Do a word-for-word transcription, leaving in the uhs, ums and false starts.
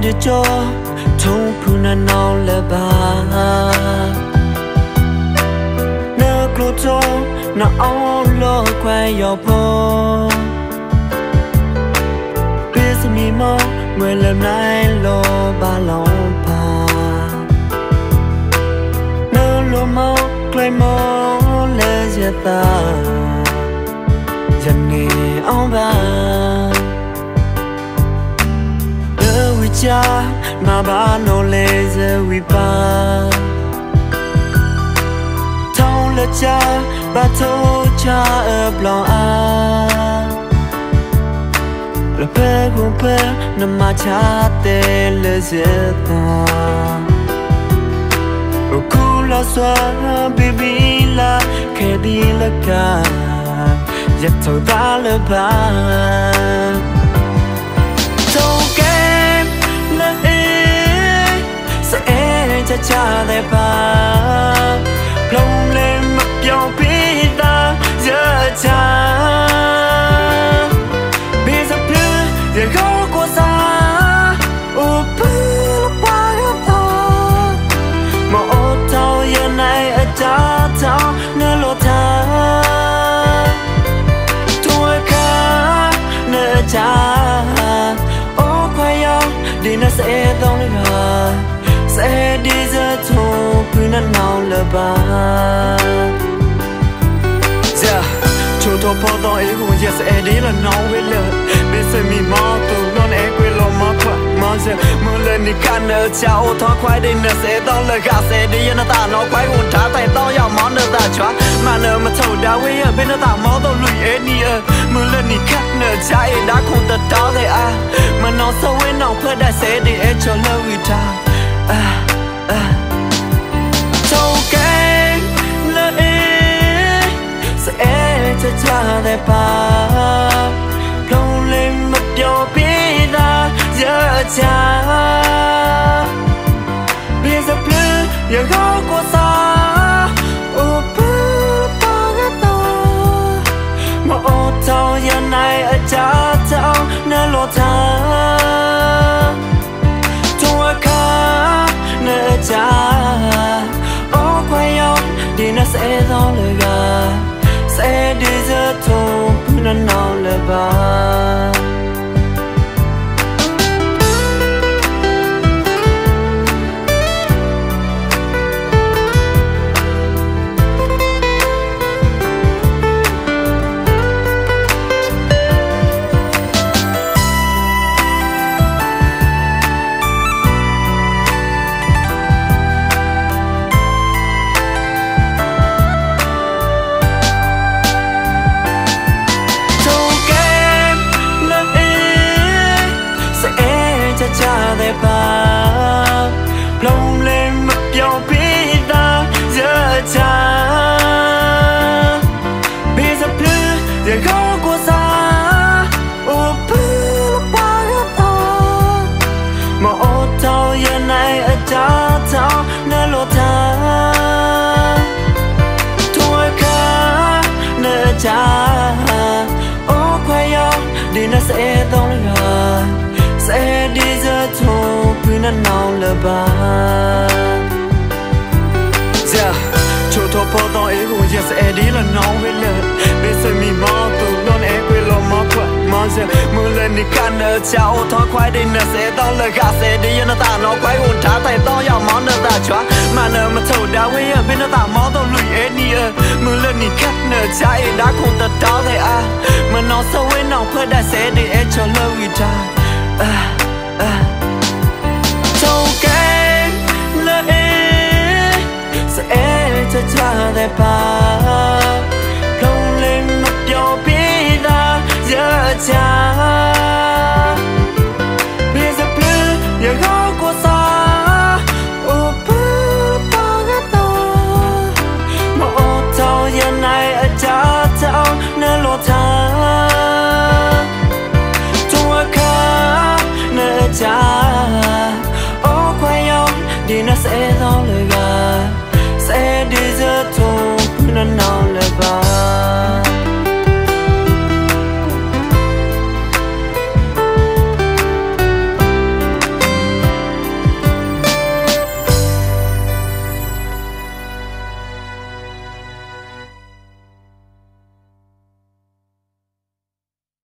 đi cho thùng phu na nong le ba nơ clo cho na on lo quay yo po biết mi mo người lần này lo ba lòng pa nơ lo mo clay mo le ta dần nghe ông ba cha mà ba nô lê giờ vi ba thâu là cha ba thâu cha ở lòng a là pe cũng pe nằm mà cha tê lê giờ ta ô cu la xoa baby la khe đi la ca giật thâu ta lơ ba cha cha để ba lòng lên mặt dòng biết ta giờ cha bây giờ plus giờ khó qua xa ô bự quá to mà ô tao giờ này ở cha tao nơi lô tha tuổi cả nơi cha ô quay ông đi nó sẽ đông lên sẽ đi ra thôi cứ năn nào lỡ ba giờ chúng tôi bỏ tao ấy cũng giờ sẽ đi là nào với lỡ bây giờ mình mau tụi non em quên lo mà quá mà giờ mưa lên đi căn ở cháu thoáng khoai đi nữa sẽ tao là gà sẽ đi nó ta nó quay hồn trả tay tao giàu món nữa ta chóa mà nợ mà thầu đau với ở bên nó ta máu tao lùi ấy đi ở mưa lên đi cắt nợ trái đã không tật đó thế à mà nó sâu với nó phải đã sẽ đi ấy cho lâu người ta à à châu cái lời sẽ cho cha để ba lòng lên mặt dòng biết ta giờ cha bây giờ plus giờ khó qua xa ô bự ba cái to mà ô tao giờ này ở cha tao nơi lô tha cha ô quay ông đi nó sẽ do lời gà sẽ đi giữa thùng nó nào lời ba để ba lòng lên mặt dòng biết ta giờ cha bây giờ plus giờ khó qua xa ô bự ba cái to mà ô tao giờ này ở cha tao nơi lô tha tuổi cả nơi cha ô quay ông đi nó sẽ đông lên sẽ đi ra thôi cứ năn nào lỡ ba giờ chỗ thọ bỏ tao ấy cũng giờ sẽ đi là nào với lỡ bây giờ mình mau tụi non em quên lo mà quá mà giờ mưa lên đi căn ở cháu thoáng khoai đi nữa sẽ tao là gà sẽ đi nó ta nó quay hồn trả tay tao giàu món nữa ta chóa mà nợ mà thầu đau với ở bên nó ta máu tao lùi ấy đi ở mưa lên đi cắt nợ trái đã không tật đó thế à mà nó sâu với nó phải đã sẽ đi ấy cho lâu người ta à à châu cái lời sẽ cho cha để ba